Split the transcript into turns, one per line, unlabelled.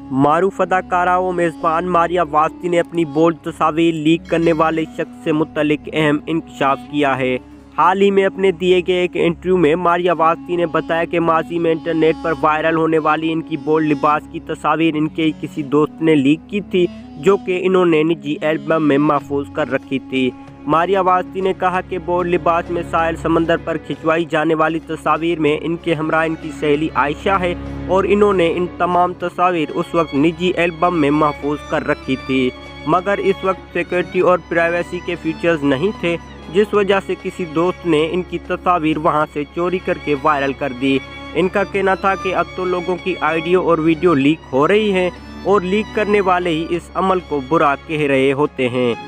मारूफ अदाकारा व मेज़बान मारिया वास्ती ने अपनी बोल्ड तस्वीर लीक करने वाले शख्स से मुतल्लिक अहम इंकशाफ किया है। हाल ही में अपने दिए गए एक इंटरव्यू में मारिया वास्ती ने बताया कि माजी में इंटरनेट पर वायरल होने वाली इनकी बोल्ड लिबास की तस्वीर इनके किसी दोस्त ने लीक की थी, जो कि इन्होंने निजी एल्बम में महफूज कर रखी थी। मारिया वास्ती ने कहा कि बोल्ड लिबास में साहिल समंदर पर खिंचवाई जाने वाली तस्वीर में इनके हमरा इनकी सहेली आयशा है और इन्होंने इन तमाम तस्वीर उस वक्त निजी एल्बम में महफूज कर रखी थी, मगर इस वक्त सिक्योरिटी और प्राइवेसी के फीचर्स नहीं थे, जिस वजह से किसी दोस्त ने इनकी तस्वीर वहां से चोरी करके वायरल कर दी। इनका कहना था कि अब तो लोगों की ऑडियो और वीडियो लीक हो रही है और लीक करने वाले ही इस अमल को बुरा कह रहे होते हैं।